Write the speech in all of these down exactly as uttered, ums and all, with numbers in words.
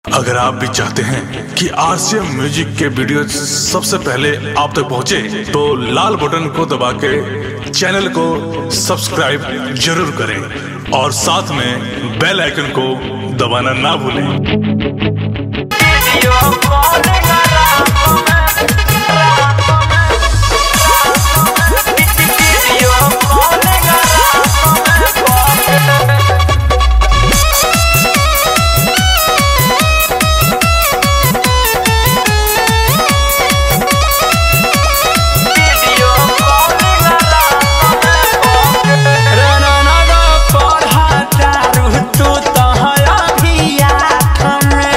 अगर आप भी चाहते हैं कि आरसीएम म्यूजिक के वीडियो सबसे पहले आप तक पहुंचे, तो लाल बटन को दबा के चैनल को सब्सक्राइब जरूर करें और साथ में बेल आइकन को दबाना ना भूलें। तू तो हया भी आँख में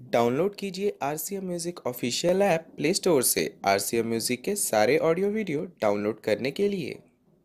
डाउनलोड कीजिए R C M music official app play store से आर सी एम म्यूजिक के सारे ऑडियो वीडियो डाउनलोड करने के लिए।